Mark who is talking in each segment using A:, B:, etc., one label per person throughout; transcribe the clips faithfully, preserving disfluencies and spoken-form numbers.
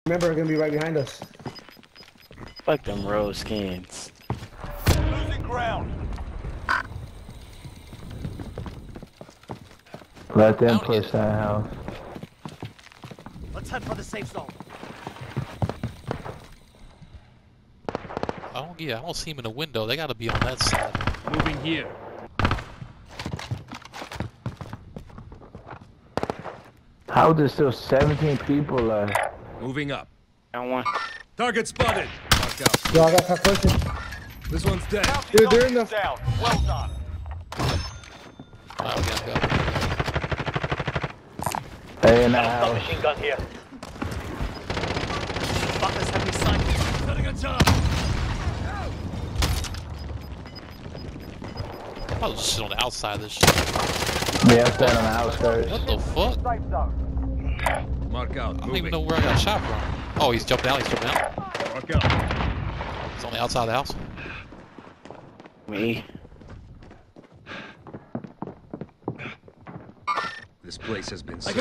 A: Remember, they're gonna be right behind us.
B: Fuck them rose skins.
C: Losing ground.
D: Let them push that house.
C: Let's head for the safe zone.
E: I don't, yeah, I don't see him in the window. They gotta be on that side.
C: Moving here.
D: How there's still seventeen people left?
C: Moving up.
B: Down one.
C: Target spotted. Mark out.
A: Yo, I got top pushing.
C: This one's dead.
A: Dude, they're in the.
C: Down. Well done.
E: Alright, we gotta go.
D: Hey, in that house.
C: Machine gun here. Butlers have me sighted. Setting a job.
E: I was just on the outside of this shit.
D: Yeah, I'm standing on the outskirts.
E: What the fuck?
C: Mark out.
E: I don't even know where I got shot from. Oh, he's jumping out, he's jumping out.
C: Mark out.
E: He's on the outside of the house.
B: Me.
C: This place has been. I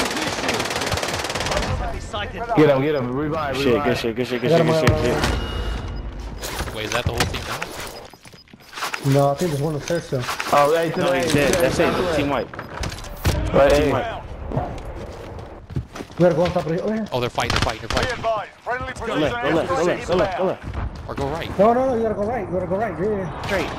D: Get him, get him, revive,
B: Shit,
D: revive.
B: good shit, good shit, good shit, good shit, good shit.
E: Wait, is that the whole team now?
A: No, I think there's one upstairs still.
D: Oh, right to
B: No,
D: the
B: he's
D: right,
B: dead.
D: to the
B: That's
D: right,
B: it.
D: to the
B: Team
D: right.
B: white.
D: Right,
B: Team
D: hey.
B: white.
A: We gotta go on top of the. Oh, yeah.
E: Oh, they're fighting, they're fighting, they're fighting.
C: Friendly
B: Go left, go left, go left, go left, go left.
E: Or go right.
A: No, no, no, you gotta go right. You gotta go right. Yeah, yeah.
B: Straight.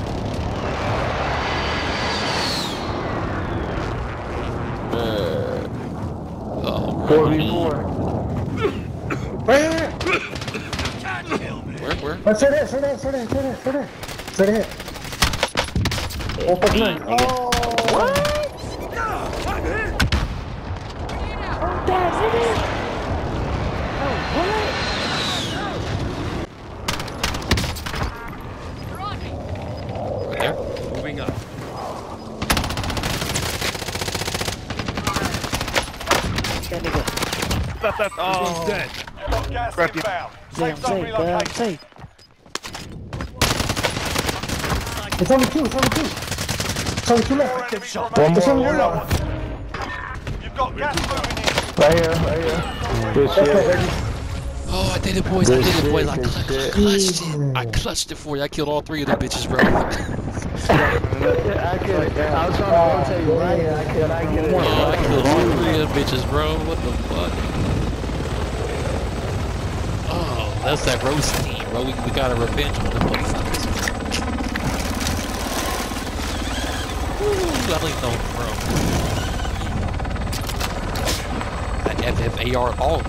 E: Oh,
D: four v four.
A: Right here.
E: Where, where?
A: Oh, straight ahead, straight ahead, straight ahead, straight ahead, straight ahead. Straight ahead. Oh, fuck me. Oh.
B: What?
E: Right there?
C: Moving up.
B: That nigga.
C: Oh. Dead. Gas inbound.
B: Damn, safe, damn, safe.
A: It's only two, it's only two. It's only two left.
D: One
A: It's
D: more,
A: only
D: one
A: one
D: more.
A: left.
C: You've got gas moving in.
D: Right here, right here. Good
A: Let's go,
D: shit.
A: baby.
E: Oh, I did it, boys. I
D: Good
E: did it, boys. I
D: shit,
E: cl
D: good
E: clutched it. I clutched it for you. I killed all three of them bitches, bro.
D: I could, I was trying to rotate you right, I could, I could.
E: Oh, I killed all three of them bitches, bro. What the fuck? Oh, that's that roast team, bro. We, we got a revenge on the motherfuckers. Ooh, I don't even know, bro. That F F A R all.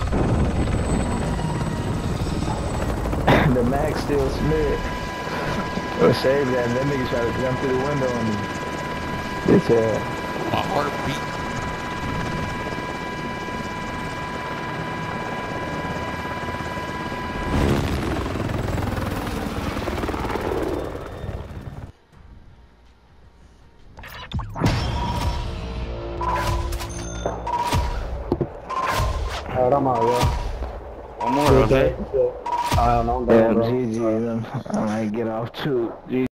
D: The Max still Smith. Or save that, and that nigga try to jump through the window on me. It's uh
E: My heart beat.
A: Alright, I'm out, yo.
B: One more, okay?
A: I don't know, I'm
D: yeah,
A: down, bro.
D: G G. I might get off too. G G.